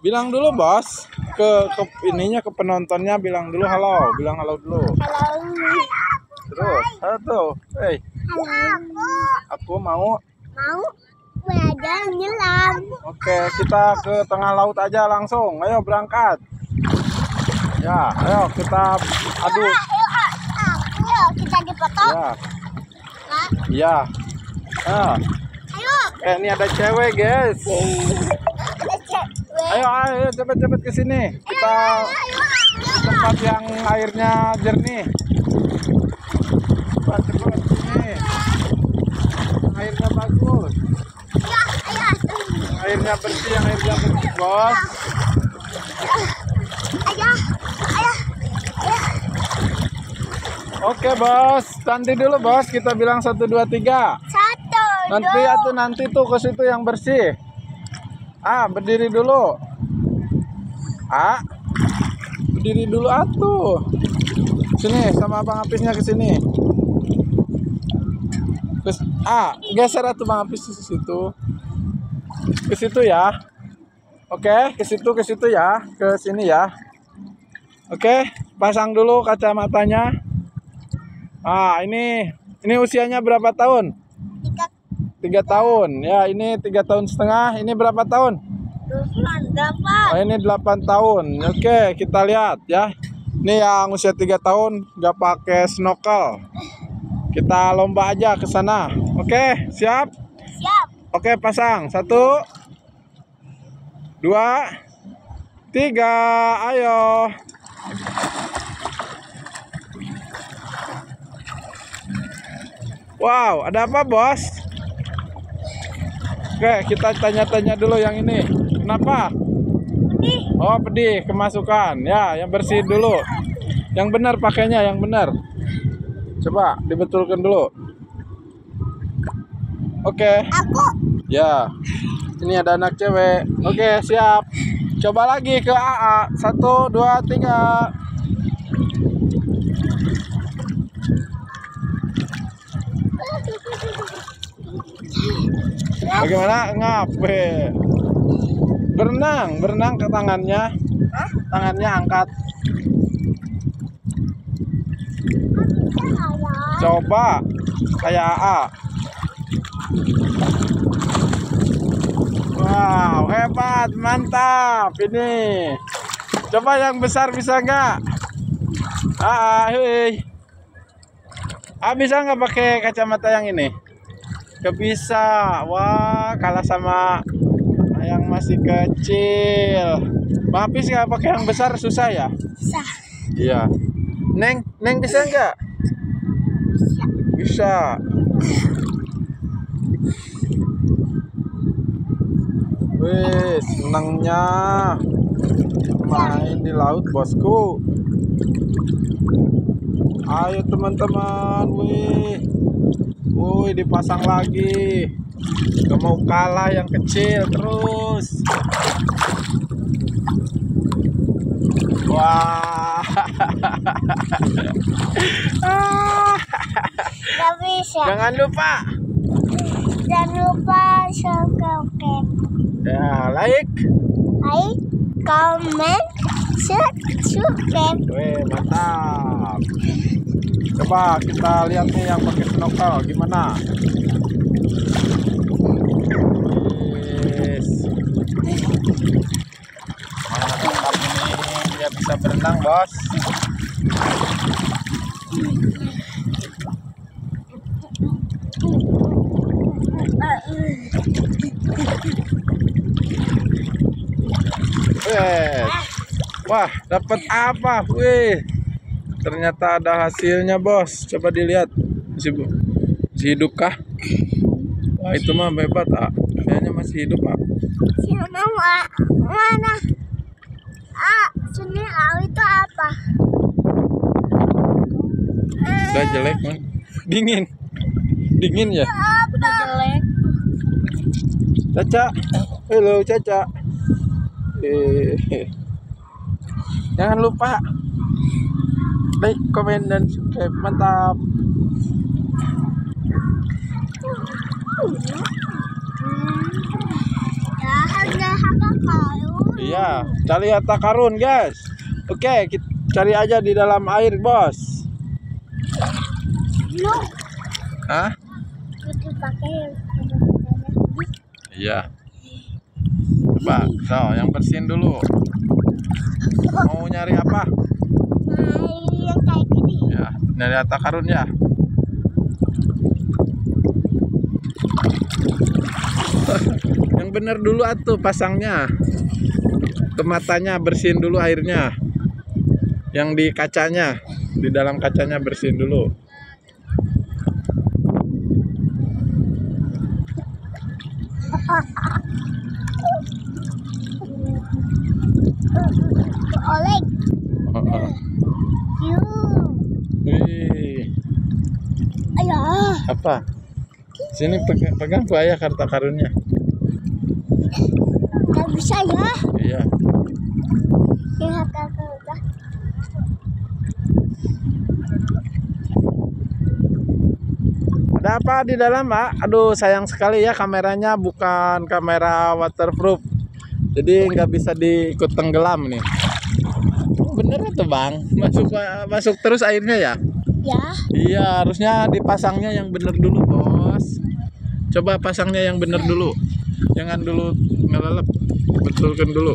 Bilang dulu bos ke ininya, ke penontonnya, bilang dulu halo, bilang halo dulu. Halo. Terus, halo tuh, hey, Halo. aku mau. Belajar nyelam. Oke, kita ke tengah laut aja langsung. Ayo berangkat. Ya, ayo kita adu. Ayo kita dipotong. Ya, Nah, ya. Ah, ayo. ini ada cewek guys. Ayo, cepet-cepet ke sini. Kita di tempat yang airnya jernih. Cepat sini. Airnya bagus. Airnya bersih, bos. Oke bos, nanti dulu bos, kita bilang 1, 2, 3. Nanti tuh ke situ yang bersih. Berdiri dulu. Berdiri dulu atuh. Sini sama Bang Apisnya ke sini. Terus geser atuh Bang Apis ke situ. Ke situ ya. Oke, ke situ ya. Ke sini ya. Oke, pasang dulu kacamatanya. Ini usianya berapa tahun? 3 tahun. Ya, ini 3,5 tahun. Ini berapa tahun? 8. Oh, ini 8 tahun. Oke, kita lihat ya. Ini yang usia 3 tahun nggak pakai snorkel. Kita lomba aja ke sana. Oke, siap? Siap. Oke, pasang. 1, 2, 3. Ayo. Wow, ada apa bos? Oke, kita tanya-tanya dulu yang ini. Kenapa? Pedih. Oh, pedih, kemasukan. Ya, yang bersih dulu. Yang benar pakainya, yang benar. Coba dibetulkan dulu. Oke. Aku. Ya. Ini ada anak cewek. Oke, siap. Coba lagi ke AA. 1, 2, 3. Bagaimana? Ngape? Berenang ke tangannya. Tangannya angkat. Coba kayak AA. Wow, hebat, mantap ini. Coba yang besar bisa nggak? Hei. Bisa nggak pakai kacamata yang ini? Gak bisa. Wah, kalah sama yang masih kecil. Mapis nggak pakai yang besar, susah ya? Susah. Iya. Neng bisa nggak? Bisa. Wih, senangnya main di laut bosku. Ayo teman-teman, wih, dipasang lagi. Gak mau kalah yang kecil terus. Wah. Gak bisa. Jangan lupa subscribe. Ya, like, comment, subscribe. wih, mantap. Coba kita lihat nih yang pakai snorkel gimana. Yes. Mantap ini, dia bisa berenang bos. Wah, dapat apa? Wih, ternyata ada hasilnya bos. Coba dilihat, masih hidup kah? Wah, itu mah hebat, kayaknya masih hidup, Siapa mana? Sini itu apa? Udah jelek man. Dingin ya. Udah jelek. Caca, halo Caca. Jangan lupa like, komen, dan subscribe. Mantap. Ya, harga kayu. Iya, cari harta karun, guys. Oke, kita cari aja di dalam air, bos. Lu Hah? itu pakai Iya. Coba, so, yang bersihin dulu. Mau nyari apa? yang kayak gini. Ya, nyari harta karun ya. Yang bener dulu atuh pasangnya. Ke matanya bersihin dulu airnya. Yang di kacanya, di dalam kacanya bersihin dulu. Oleh you. Wih, Ayo. apa? Sini pegang tuh ayah harta karunnya. Gak bisa ya. Iya. Lihat kakak. Ada apa di dalam, Pak? Aduh, sayang sekali ya kameranya bukan kamera waterproof. Jadi nggak bisa diikut tenggelam nih. Bener tuh, Bang. Masuk terus airnya ya? Ya. Iya, harusnya dipasangnya yang bener dulu, Bos. Coba pasangnya yang bener dulu. Jangan dulu ngelelep. Betulkan dulu.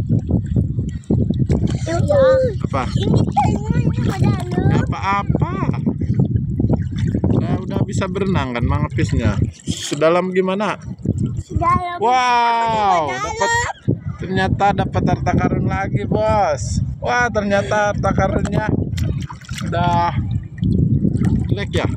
Ya. Apa? Ini kayaknya ada lu. Apa-apa. Nah, udah bisa berenang kan mangepisnya. Sedalam gimana? Dalam. Wow, ternyata dapat harta karun lagi, bos. Wah, ternyata harta karunnya udah jelek ya.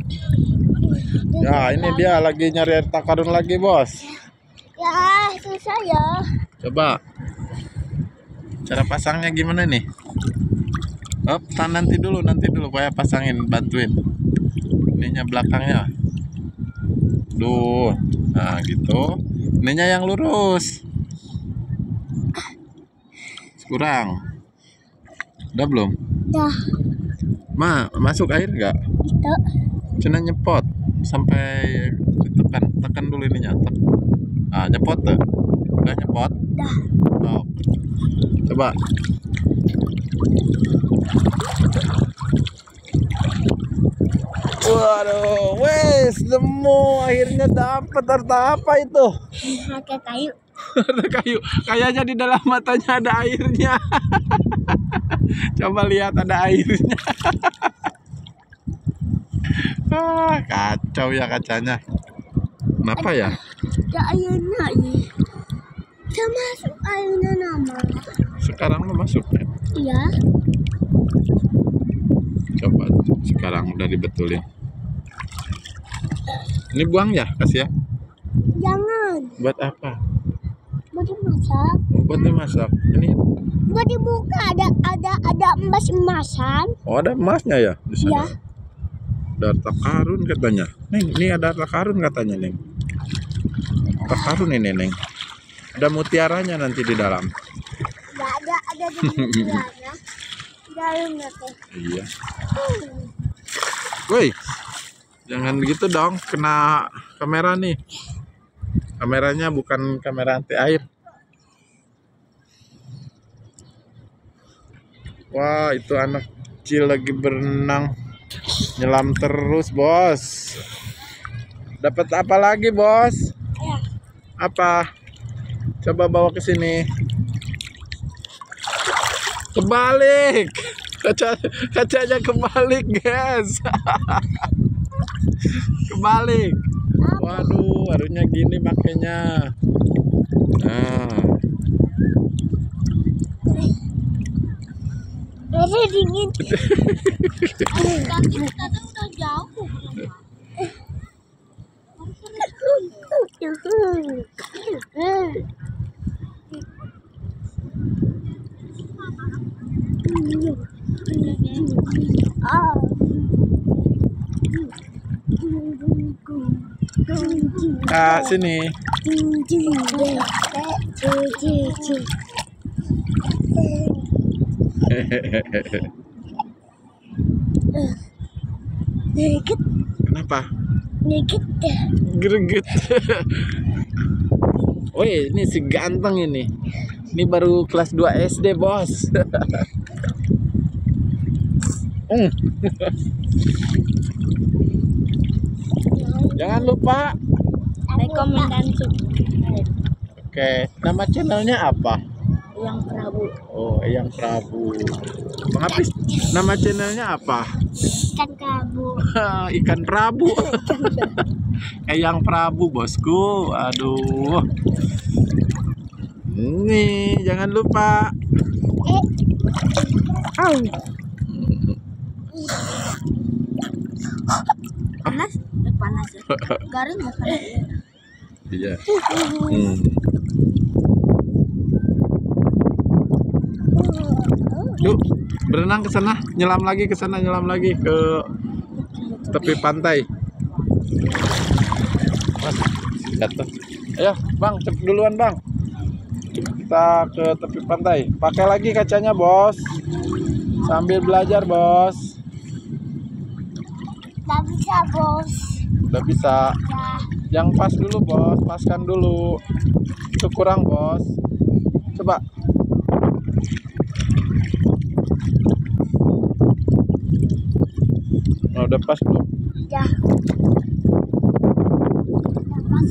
Ya, ini dia lagi nyari harta karun lagi, bos. Ya, susah ya. Coba cara pasangnya gimana nih? Oh, nanti dulu, Pak, pasangin, bantuin. Ininya belakangnya. Duh, nah gitu. Ininya yang lurus. Kurang. Udah belum? Dah. Masuk air nggak? Itu. Cina nyepot sampai tekan dulu ininya. Ah, nyepot tuh. Udah nyepot? Dah. Oh. Coba. Waduh, wes nemu, akhirnya dapat harta apa itu? Pakai kayu. Ada kayu, kayaknya di dalam matanya ada airnya. Coba lihat, ada airnya. Kacau ya kacanya. Kenapa ya? Ada airnya ini. Bisa masuk airnya nama. Sekarang lo masuk ya? Iya. Coba sekarang udah dibetulin. Ini buang ya, kasih ya? Jangan. Buat apa? Mau dimasak. Buat dimasak. Ini. Mau dibuka, ada emas-emasan. Oh, ada emasnya ya di sana. Iya. Ada harta karun katanya. Neng, ini ada harta karun katanya, Neng. Harta karun ini, Neng. Ada mutiaranya nanti di dalam. Ya, ada di dalamnya. Dalamnya teh. Iya. Woi, jangan gitu dong, kena kamera nih. Kameranya bukan kamera anti air. Wah, itu anak kecil lagi berenang, nyelam terus, bos. Dapat apa lagi, bos? Ya. Apa? Coba bawa ke sini. Kebalik. Kacanya kebalik, guys. Kebalik. Waduh, harusnya gini makanya. Nah. Ada dingin. Kaki kita udah jauh. Sini. Kenapa? Greget. Woi, ini si ganteng ini. Ini baru kelas 2 SD, Bos. Jangan lupa Komen dan subscribe. Oke, nama channelnya apa? Yang Prabu. Oh, Eyang Prabu. Bang Apis, nama channelnya apa? Ikan Prabu. Ikan Prabu. Eyang Prabu, bosku. Aduh. Ini jangan lupa. Panas? Panas ya. Garing ya panas. Iya. Yuk, berenang ke sana, nyelam lagi ke sana, nyelam lagi ke tepi pantai. Mas, jatuh. Ayo, Bang, cepet duluan, Bang. Kita ke tepi pantai. Pakai lagi kacanya, Bos. Sambil belajar, Bos. Gak bisa, Bos. Udah bisa. Ya. Yang pas dulu, Bos. Paskan dulu. Itu kurang, Bos. Coba. Oh, udah pas belum? Ya. Pas.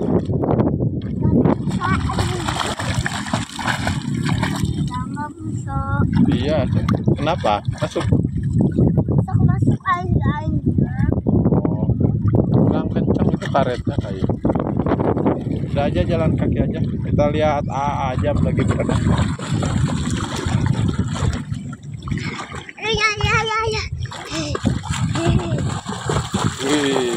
Jangan busuk. Iya. Kenapa? Masuk. Masuk air. Oh, kurang kencang itu karetnya kayak. Udah aja jalan kaki aja. Kita lihat aja lagi berenang. Ya. Wih.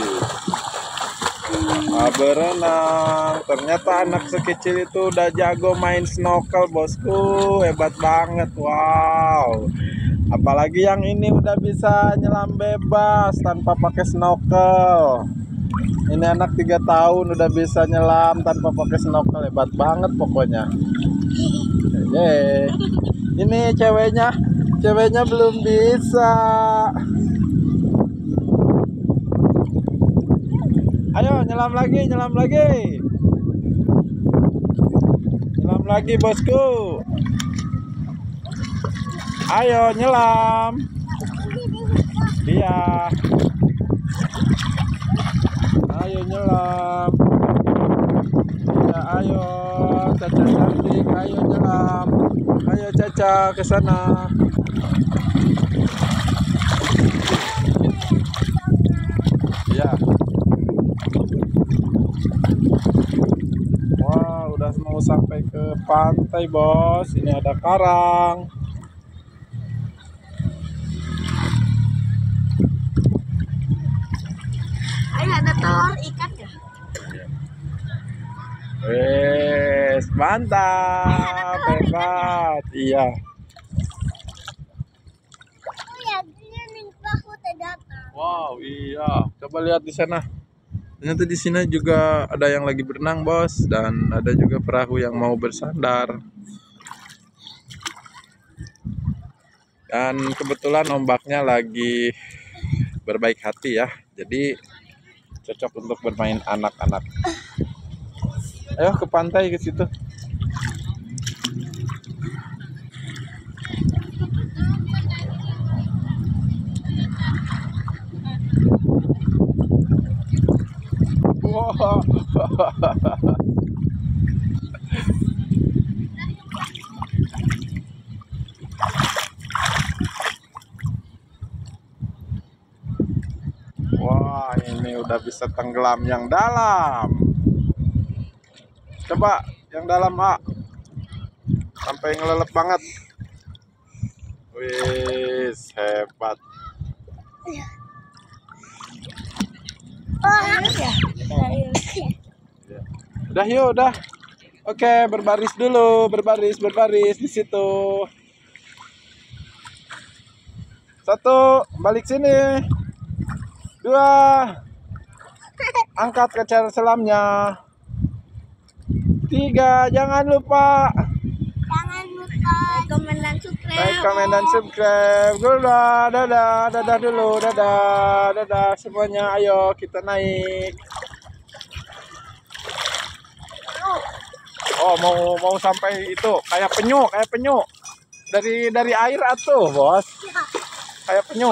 Berenang. Ternyata anak sekecil itu udah jago main snorkel, bosku. Hebat banget. Wow. Apalagi yang ini udah bisa nyelam bebas tanpa pakai snorkel. Ini anak 3 tahun udah bisa nyelam tanpa pakai snorkel. Hebat banget pokoknya. Ini ceweknya belum bisa. Ayo nyelam lagi. Nyelam lagi, bosku. Ayo nyelam. Iya. Ayo nyelam. Iya, ayo. Caca cantik, ayo nyelam. Ayo Caca ke sana. Iya. Wah, udah mau sampai ke pantai, Bos. Ini ada karang. Ayo ada telur ikan ya? Wes, mantap, hebat. Iya. Oh ya, dia nih bahu datang. Wow, iya. Coba lihat di sana. Ternyata di sini juga ada yang lagi berenang, Bos, dan ada juga perahu yang mau bersandar. Dan kebetulan ombaknya lagi berbaik hati ya. Jadi cocok untuk bermain anak-anak. Ayo ke pantai ke situ. Wow. Wah, ini udah bisa tenggelam yang dalam. Coba yang dalam, A. Sampai ngelelep banget. Wis, hebat. Udah yuk, udah. Oke, berbaris dulu, berbaris di situ. 1, balik sini. 2, angkat kaca selamnya. 3, jangan lupa like, comment, dan subscribe. like, comment, dan subscribe. Dadah dulu, dadah semuanya. Ayo kita naik. Oh, mau sampai itu kayak penyu. Dari air atuh, Bos. Kayak penyu.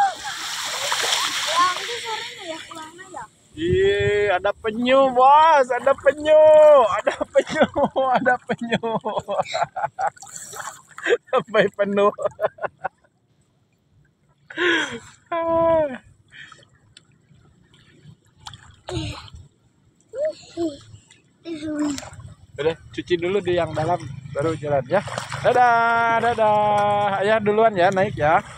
Yang itu sore nih ya pulangnya ya. Ih, ada penyu, Bos. Ada penyu. Sampai penuh. Udah, cuci dulu di yang dalam baru jalan ya. Dadah. Ayah duluan ya naik ya.